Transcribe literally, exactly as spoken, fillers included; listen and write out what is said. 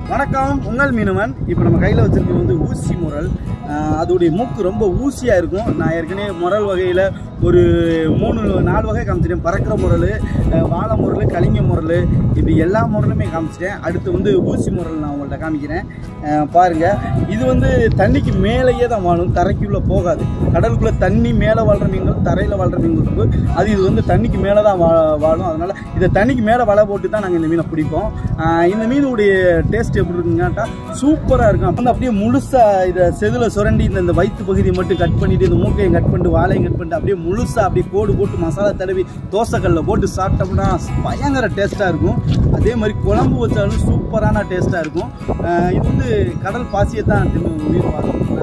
வணக்கம், உங்கள் மீனவன். இப்போ நம்ம கையில் வச்சிருக்கிறது வந்து ஊசி முரல். அதோடைய மூக்கு ரொம்ப ஊசியாக இருக்கும். நான் ஏற்கனவே முரல் வகையில் ஒரு மூணு நாலு வகை காமிச்சிட்டேன். பறக்கிற முரல், வாழை முரல், கலிங்க முரல், இப்படி எல்லா முரலுமே காமிச்சிட்டேன். அடுத்து வந்து ஊசி முரல் நான் உங்கள்கிட்ட காமிக்கிறேன். பாருங்கள், இது வந்து தண்ணிக்கு மேலேயே தான் வாழும், தரைக்குள்ளே போகாது. கடலுக்குள்ளே தண்ணி மேலே வாழ்கிற மீன்கள், தரையில் வாழ்கிற மீன்கள் இருக்குது. அது இது வந்து தண்ணிக்கு மேலே தான் வா வாழும் அதனால் இதை தண்ணிக்கு மேலே வலை போட்டு தான் நாங்கள் இந்த மீனை பிடிப்போம். இந்த மீனுடைய டேஸ்ட் எப்படி இருக்குங்கட்டா சூப்பராக இருக்கும். வந்து அப்படியே முழுசாக இதை செதில் சுரண்டி இந்த இந்த வயிற்று பகுதியை மட்டும் கட் பண்ணிவிட்டு இந்த மூக்கையும் கட் பண்ணிட்டு வாழையும் கட் பண்ணிட்டு அப்படியே முழுசாக அப்படியே கோடு போட்டு மசாலா தடவி தோசைக்கல்லில் போட்டு சாப்பிட்டோம்னா பயங்கர டேஸ்ட்டாக இருக்கும். அதே மாதிரி குழம்பு வச்சாலும் சூப்பரான டேஸ்ட்டாக இருக்கும். இது வந்து கடல் பாசியை தான் மீன் வாங்க